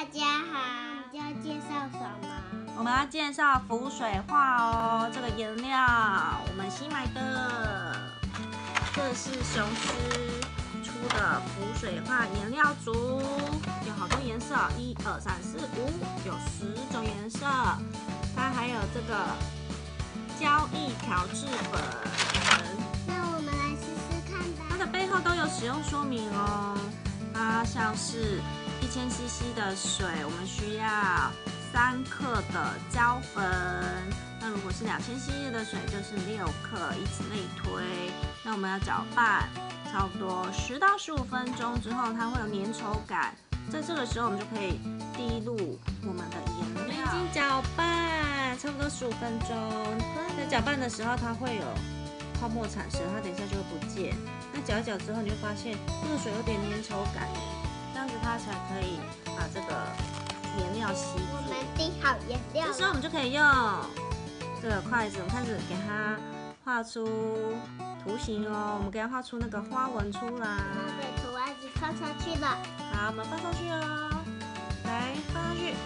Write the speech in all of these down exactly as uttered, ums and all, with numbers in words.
家好，我们要介绍什么？ 我们要介绍浮水画哦，这个颜料我们新买的，这是雄狮出的浮水画颜料组，有好多颜色，一二三四五，有十种颜色。它还有这个胶液调制粉。 那我们来试试看吧。 它的背后都有使用说明哦。它像是一千 C C 的水，我们需要三克的胶粉。那如果是两千 C C 的水，就是六克，以此类推。那我们要搅拌，差不多十到十五分钟之后，它会有粘稠感。在这个时候，我们就可以滴入我们的颜料。已经搅拌差不多十五分钟。在搅拌的时候，它会有泡沫产生，它等一下就会不见。那搅一搅之后，你会发现这个水有点粘稠感，这样子它才可以把这个颜料吸住。 我们滴好颜料， 这时候我们就可以用这个筷子，我们开始给它画出图形哦。我们给它画出那个花纹出来。 我给图案子放上去了。 好，我们放上去哦。来，放上去。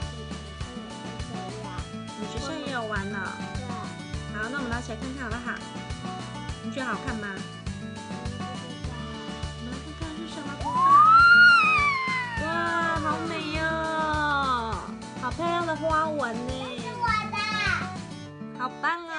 你学校也有玩呢。 对。 好，那我们拿起来看看好不好？你觉得好看吗？我们来看看是什么图案。哇，好美哦！好漂亮的花纹呢。 是我的。 好棒哦！